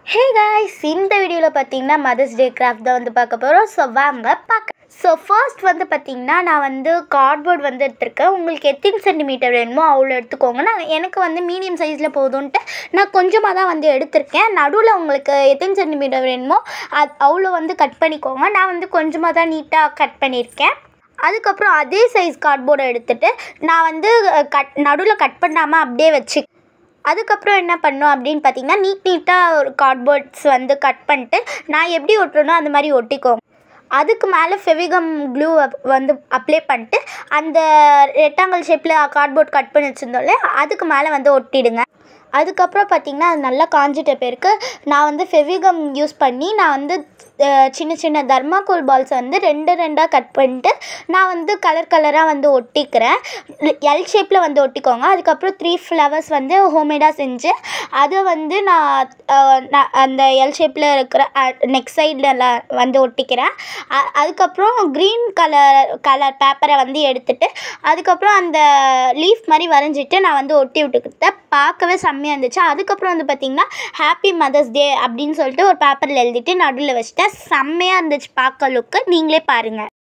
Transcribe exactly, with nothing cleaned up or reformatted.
Hey guys, இந்த வீடியோவில் பார்த்தீங்கன்னா மதர்ஸ் டே கிராஃப்ட் தான் வந்து பார்க்க போகிறோம். ஸோ வாங்க பார்க்க. ஸோ ஃபர்ஸ்ட் வந்து பார்த்திங்கன்னா நான் வந்து கார்ட்போர்ட் வந்து எடுத்துருக்கேன். உங்களுக்கு எத்தனை சென்டிமீட்டர் வேணுமோ அவ்வளோ எடுத்துக்கோங்க. நான் எனக்கு வந்து மீடியம் சைஸில் போதும்ன்ட்டு நான் கொஞ்சமாக தான் வந்து எடுத்திருக்கேன். நடுவில் உங்களுக்கு எத்தனை சென்டிமீட்டர் வேணுமோ அது அவ்வளோ வந்து கட் பண்ணிக்கோங்க. நான் வந்து கொஞ்சமாக தான் நீட்டாக கட் பண்ணியிருக்கேன். அதுக்கப்புறம் அதே சைஸ் கார்ட்போர்டை எடுத்துகிட்டு நான் வந்து கட் நடுவில் கட் பண்ணாமல் அப்படியே வச்சு அதுக்கப்புறம் என்ன பண்ணோம் அப்படின்னு பார்த்தீங்கன்னா நீட் நீட்டாக ஒரு கார்ட்போர்ட்ஸ் வந்து கட் பண்ணிட்டு நான் எப்படி ஒட்டுறனோ அந்த மாதிரி ஒட்டிக்கோங்க. அதுக்கு மேலே ஃபெவிகம் க்ளூ வந்து அப்ளை பண்ணிட்டு அந்த ரெக்டாங்கிள் ஷேப்பில் கார்ட்போர்ட் கட் பண்ணி வச்சுருந்தோம்ல அதுக்கு மேலே வந்து ஒட்டிடுங்க. அதுக்கப்புறம் பார்த்திங்கன்னா அது நல்லா காஞ்சிட்ட பேருக்கு நான் வந்து ஃபெவிகம் யூஸ் பண்ணி நான் வந்து சின்ன சின்ன தர்மாக்கோல் பால்ஸை வந்து ரெண்டு ரெண்டாக கட் பண்ணிட்டு நான் வந்து கலர் கலராக வந்து ஒட்டிக்கிறேன். எல் ஷேப்பில் வந்து ஒட்டிக்கோங்க. அதுக்கப்புறம் த்ரீ ஃப்ளவர்ஸ் வந்து ஹோம்மேடாக செஞ்சு அதை வந்து நான் அந்த எல் ஷேப்பில் இருக்கிற நெக் சைடில் வந்து ஒட்டிக்கிறேன். அதுக்கப்புறம் க்ரீன் கலர் கலர் பேப்பரை வந்து எடுத்துகிட்டு அதுக்கப்புறம் அந்த லீஃப் மாதிரி வரைஞ்சிட்டு நான் வந்து ஒட்டி விட்டுக்கிட்டேன். பார்க்கவே செம்மையாக இருந்துச்சு. அதுக்கப்புறம் வந்து பார்த்திங்கன்னா ஹாப்பி மதர்ஸ் டே அப்படின்னு சொல்லிட்டு ஒரு பேப்பரில் எழுதிட்டு நடுவில் வச்சுட்டேன். செம்மையாக இருந்துச்சு பார்க்க லுக்கு. நீங்களே பாருங்கள்.